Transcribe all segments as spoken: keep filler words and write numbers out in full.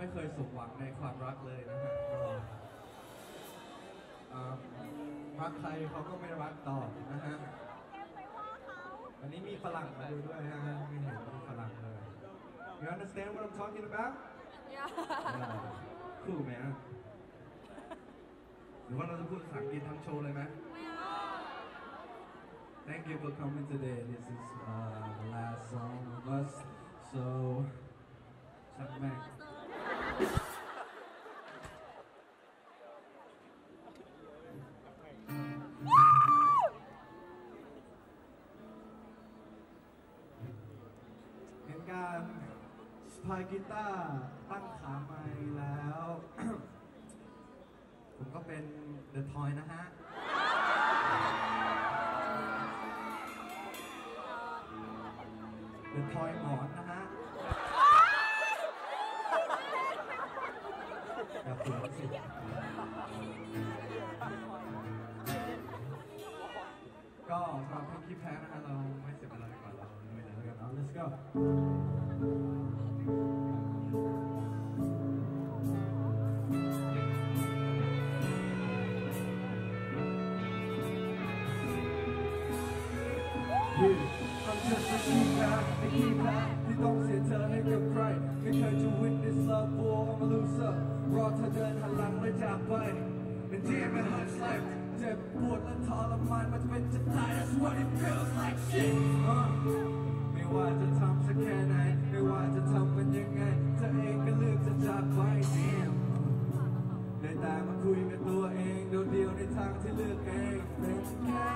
ไม่เคยสมหวังในความรักเลยนะฮะก็รักใครเขาก็ไม่รักต่อนะฮะวันนี้มีฝรั่งมาดูด้วยนะฮะไม่เห็นมีฝรั่งเลย You understand what I'm talking about? Yeah. Cool man. หรือว่าเราจะพูดภาษาอังกฤษทั้งโชว์เลยไหม Thank you for coming today. This is uh, the last song of us. So, shut up, man. And การสปายกีตาร์ตั้งขาไม้แล้ว ผมก็เป็น The Toy นะฮะ The Toy หมอนนะฮะอย่าเปลี่ยนสิก็สำหรับเพลงที่แพ้นะฮะเราไม่เสียเวลาก่อนเราลุยเลยแล้วกันเนาะ Let's go I'm just a keypad, a keypad ที่ต้องเสียเธอให้กับใครไม่เคยจะ witness love war I'm a loser รอเธอเดินหันหลังและจากไป And damn it hurts like เจ็บปวดและทรมานมันจะเป็นจะตาย That's what it feels like shit ไม่ว่าจะทำสักแค่ไหนไม่ว่าจะทำมันยังไงเธอเองก็เลือกจะจากไป Damn ได้แต่มาคุยกับตัวเองโดดเดียวในทางที่เลือกเองเป็นแค่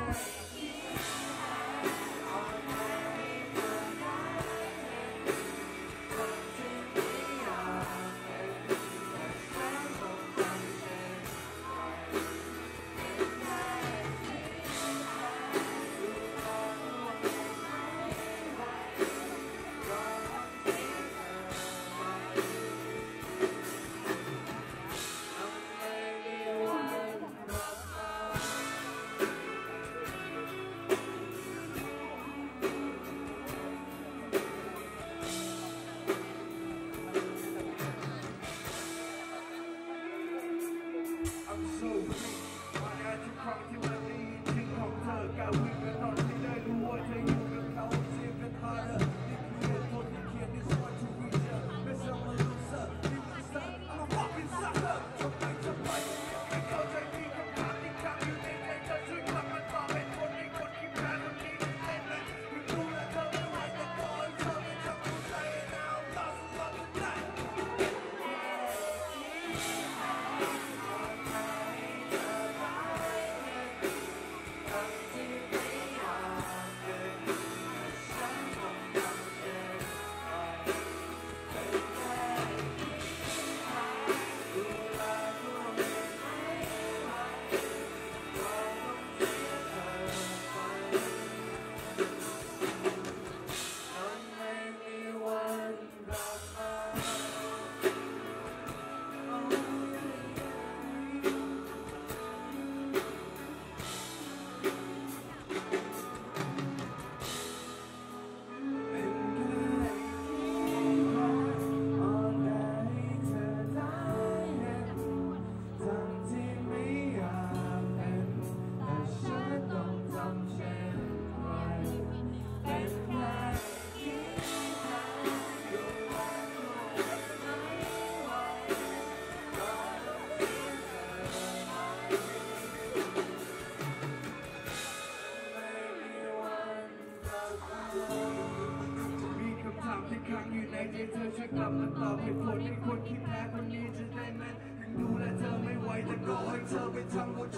เธอช่วยกลับมาตอบเหตุผลให้คนคิดแพ้คนนี้จะได้แม้ถึงดูแลเธอไม่ไหวแต่ก็ให้เธอไปทำ